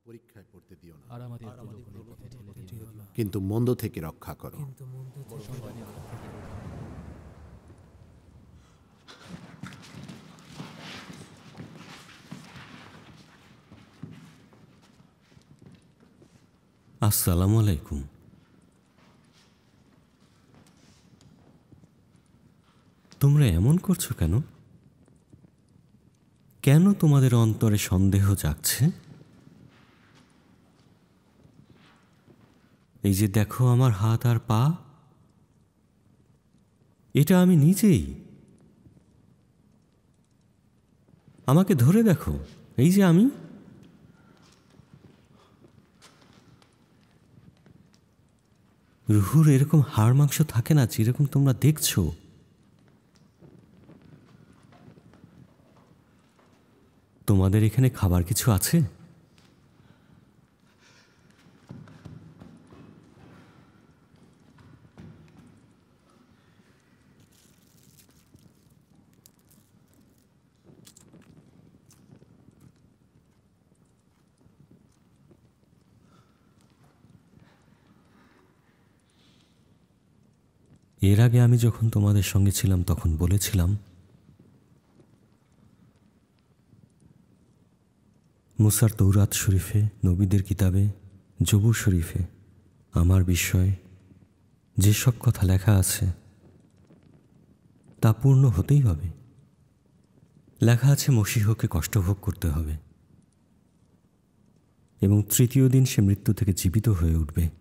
পরীক্ষায় পড়তে দিও না, আর আমাদের প্রলোভনের পথে ঠেলে দিও না, কিন্তু মন্দ থেকে রক্ষা করো। আসসালামু আলাইকুম। তোমরা এমন করছো কেন? কেন তোমাদের অন্তরে সন্দেহ জাগছে? এই যে দেখো আমার হাত আর পা, এটা আমি নিজেই। আমাকে ধরে দেখো, এই যে আমি। রুহুর এরকম হাড় মাংস থাকে না যেরকম তোমরা দেখছো। তোমাদের এখানে খাবার কিছু আছে? এর আগে আমি যখন তোমাদের সঙ্গে ছিলাম তখন বলেছিলাম, মুসার তৌরাত শরীফে, নবীদের কিতাবে, জবুর শরীফে আমার বিষয়ে যেসব কথা লেখা আছে তা পূর্ণ হতেই হবে। লেখা আছে মসীহকে কষ্টভোগ করতে হবে এবং তৃতীয় দিন সে মৃত্যু থেকে জীবিত হয়ে উঠবে।